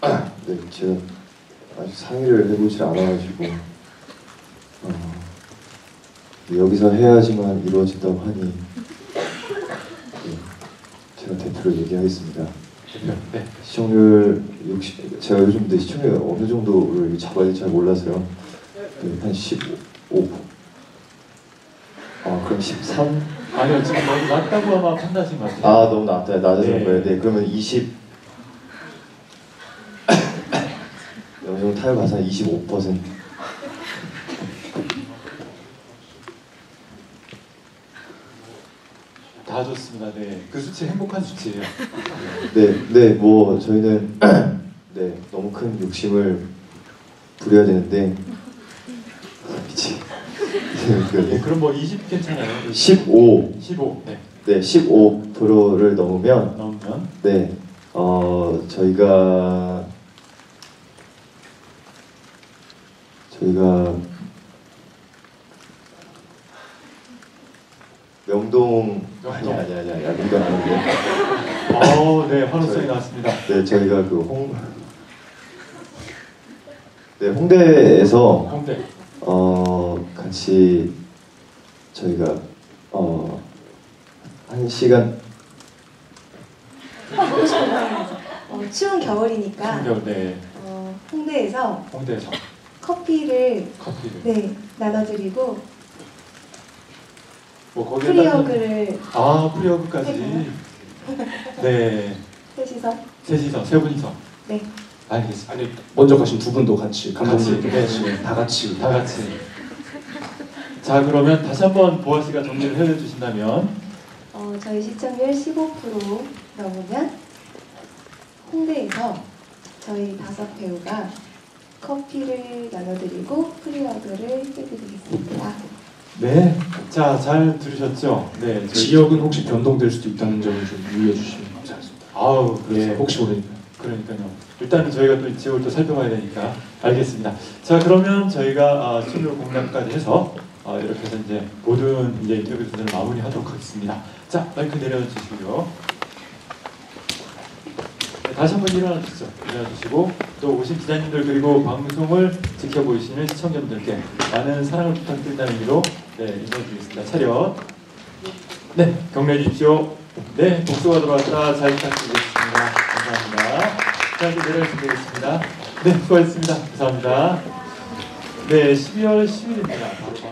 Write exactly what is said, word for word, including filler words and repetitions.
네, 제가 아직 상의를 해보질 않아가지고 어, 여기서 해야지만 이루어진다고 하니 네, 제가 대표로 얘기하겠습니다. 네. 시청률 육십, 제가 요즘 내 시청률 어느 정도를 잡아야 될지 잘 몰라서요. 네, 한 십오. 아 그럼 십삼? 아니요, 지금 너무 낮다고 아마 판단하신 것 같아요. 아 너무 낮다, 낮아서 네. 그래요. 네, 그러면 이십. 영상 타협 가산 이십오 퍼센트. 다 좋습니다. 네, 그 수치 행복한 수치예요. 네, 네, 뭐 저희는 네 너무 큰 욕심을 부려야 되는데 미치. 네, 그럼 뭐 이십 괜찮아요? 십오. 십오. 네. 네, 십오 퍼센트를 넘으면 넘으면 네, 어 저희가 저희가 명동 아니 아니 아니 아니 명동 아닌데. 어, 네, 환호성이 나왔습니다. 네, 저희가 그 홍, 네 홍대에서 홍대. 어 같이 저희가 어 한 시간 어, 추운 겨울이니까 홍대. 네. 어, 홍대에서 홍대에서 커피를 커피를. 네 나눠드리고 뭐 거기에 프리허그를 아, 프리허그까지. 네. 셋이서 셋이서, 세 분이서. 네 알겠습니다. 아니 먼저 가신 두 분도 같이 감독님도 같이, 같이 네. 다 같이 다 같이. 자, 그러면 다시 한번 보아 씨가 정리를 해주신다면. 어, 저희 시청률 십오 퍼센트 넘으면 홍대에서 저희 다섯 배우가 커피를 나눠드리고 프리허그를 해드리겠습니다. 네. 자, 잘 들으셨죠? 네. 저희- 지역은 혹시 변동될 수도 있다는 점을 좀 유의해 주시면 감사하겠습니다. 아우, 예, 그래서 혹시 모르니까. 그러니까요. 일단은 저희가 또 지역을 또 살펴봐야 되니까. 알겠습니다. 자, 그러면 저희가 아, 시청률 공략까지 해서 아, 이렇게 해서 이제 모든 이제 인터뷰 순서를 마무리하도록 하겠습니다. 자, 마이크 내려주시고요. 네, 다시 한번 일어나 주시죠. 일어나 주시고 또 오신 기자님들 그리고 방송을 지켜보시는 시청자분들께 많은 사랑을 부탁드린다는 의미로 네, 인사드리겠습니다. 차렷. 네, 격려해 주십시오. 네, 복수가 들어왔다. 잘 부탁드리겠습니다. 감사합니다. 자, 이제 내려주시면 되겠습니다. 네, 수고하셨습니다. 감사합니다. 네, 십이월 십일입니다. 바로